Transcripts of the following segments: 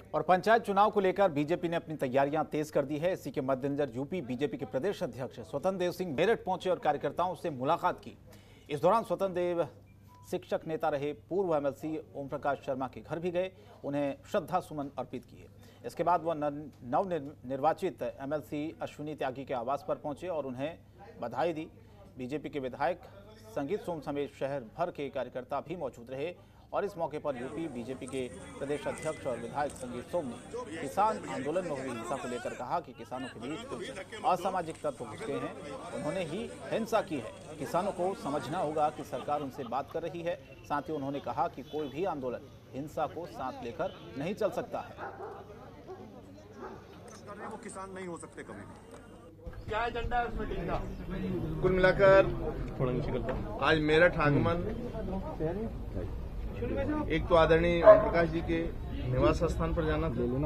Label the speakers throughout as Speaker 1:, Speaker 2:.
Speaker 1: और पंचायत चुनाव को लेकर बीजेपी ने अपनी तैयारियां तेज कर दी है। इसी के मद्देनजर यूपी बीजेपी के प्रदेश अध्यक्ष स्वतंत्र देव सिंह मेरठ पहुंचे और कार्यकर्ताओं से मुलाकात की। इस दौरान स्वतंत्र देव शिक्षक नेता रहे पूर्व एमएलसी ओम प्रकाश शर्मा के घर भी गए, उन्हें श्रद्धा सुमन अर्पित किए। इसके बाद वह नवनिर्वाचित एमएलसी अश्विनी त्यागी के आवास पर पहुंचे और उन्हें बधाई दी। बीजेपी के विधायक संगीत सोम समेत शहर भर के कार्यकर्ता भी मौजूद रहे और इस मौके पर यूपी बीजेपी के प्रदेश अध्यक्ष और विधायक संगीत सोम ने किसान आंदोलन में हुई हिंसा को लेकर कहा कि किसानों के बीच कुछ असामाजिक तत्व घुस गए हैं, उन्होंने ही हिंसा की है। किसानों को समझना होगा कि सरकार उनसे बात कर रही है। साथ ही उन्होंने कहा कि कोई भी आंदोलन हिंसा को साथ लेकर नहीं चल सकता है।
Speaker 2: वो किसान नहीं हो सकते कभी।
Speaker 3: क्या एजेंडा है उस मीटिंग का?
Speaker 2: कुल मिलाकर आज मेरठ आगमन एक तो आदरणीय ओम प्रकाश जी के निवास स्थान पर जाना था,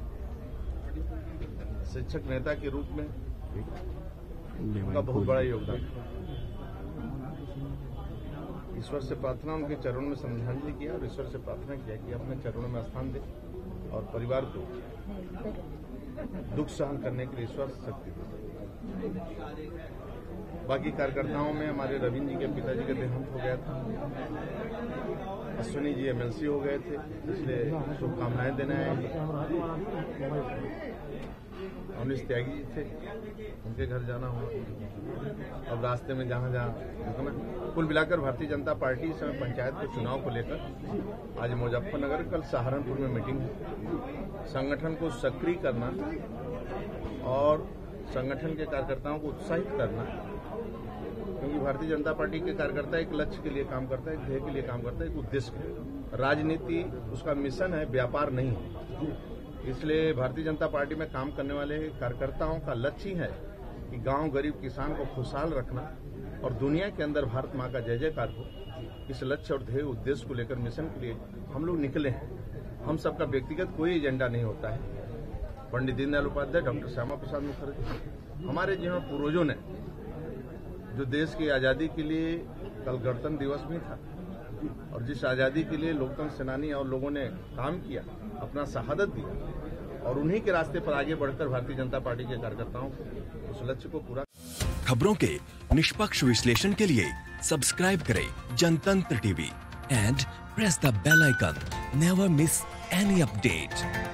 Speaker 2: शिक्षक नेता के रूप में उनका बहुत बड़ा योगदान। ईश्वर से प्रार्थना, उनके चरणों में श्रद्धांजलि किया और ईश्वर से प्रार्थना किया कि अपने चरणों में स्थान दे और परिवार को दुख सहन करने के लिए ईश्वर शक्ति दे। बाकी कार्यकर्ताओं में हमारे रविंद्र जी के पिताजी का देहांत हो गया था, अश्विनी जी एमएलसी हो गए थे, इसलिए शुभकामनाएं देने आए। अवनीश त्यागी जी थे, उनके घर जाना हुआ। अब रास्ते में जहां रुकना। कुल मिलाकर भारतीय जनता पार्टी इस समय पंचायत के चुनाव को लेकर आज मुजफ्फरनगर, कल सहारनपुर में मीटिंग है। संगठन को सक्रिय करना और संगठन के कार्यकर्ताओं को उत्साहित करना, क्योंकि भारतीय जनता पार्टी के कार्यकर्ता एक लक्ष्य के लिए काम करता है, एक ध्येय के लिए काम करता है, एक उद्देश्य के लिए। राजनीति उसका मिशन है, व्यापार नहीं है। इसलिए भारतीय जनता पार्टी में काम करने वाले कार्यकर्ताओं का लक्ष्य है कि गांव गरीब किसान को खुशहाल रखना और दुनिया के अंदर भारत मां का जय जयकार हो। इस लक्ष्य और ध्येय उद्देश्य को लेकर मिशन के लिए हम लोग निकले हैं। हम सबका व्यक्तिगत कोई एजेंडा नहीं होता है। पंडित दीनदयाल उपाध्याय, डॉक्टर श्यामा प्रसाद मुखर्जी, हमारे जिन्होंने पूर्वजों ने जो देश की आजादी के लिए, कल गणतंत्र दिवस भी था, और जिस आजादी के लिए लोकतंत्र सेनानी और लोगों ने काम किया, अपना शहादत दिया, और उन्हीं के रास्ते पर आगे बढ़कर भारतीय जनता पार्टी के कार्यकर्ताओं को उस लक्ष्य को पूरा।
Speaker 4: खबरों के निष्पक्ष विश्लेषण के लिए सब्सक्राइब करें Jantantra TV and press the bell icon. Never miss any update.